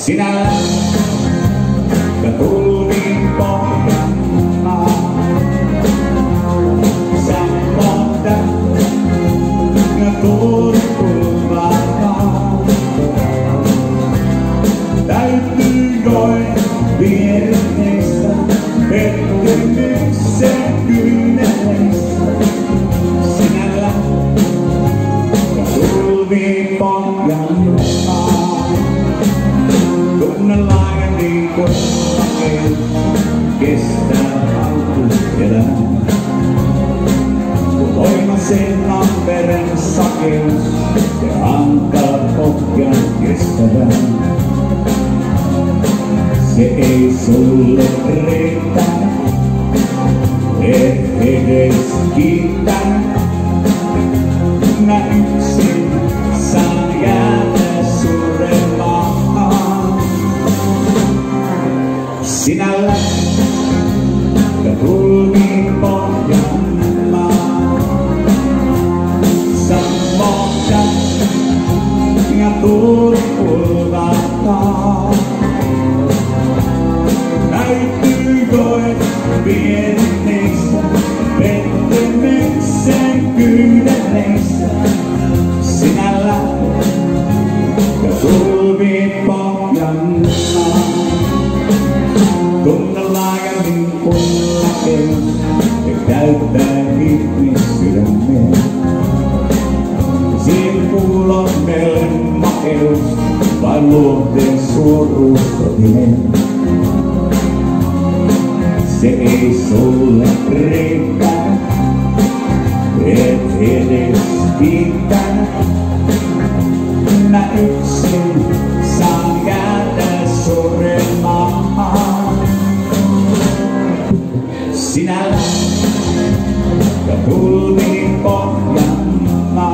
Sinä ja tulviin pohjana. Sä montat ja turvana. Täytyy join viereistä pettymyksen kyyneleistä. Sinällä ja tulviin pohjana. Tunnellaan niin kuin sakeus kestää alkuelämää. Kun voimaisen on veren sakeus ja antaa pohjan kestävän. Se ei sulle riitä, et edes kiittää. Mä yksin saan jäädä suremaan. Sinällä ja tulviin pohjana. Sä montat ja turvana. Täytyy join viereistä pettymyksen kyyneleistä. Sinällä ja tulviin pohjana. Tunnellaan ja niin kuin sakeus ja täyttää ihmissydämeen. Siinä kuulon meille makeus, vain luonteen suoruus totinen. Se ei sulle riitä, et edes kiittää. Mä yksin saan jäädä suremaan. Sinällä ja tulviin pohjana.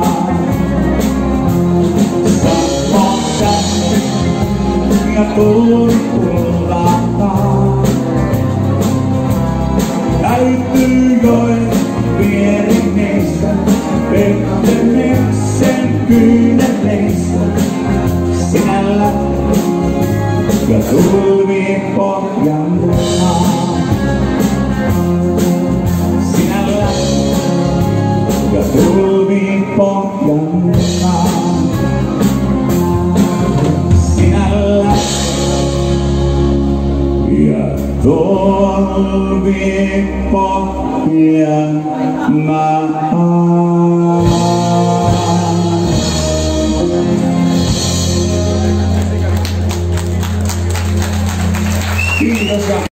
Sä montat ja turvana. Täytyy join viereistä pettymyksen kyyneleistä. Sinällä ja tulviin pohjana. Sinällä ja tulviin pohjana. Sinällä ja tulviin pohjana. Kiitos.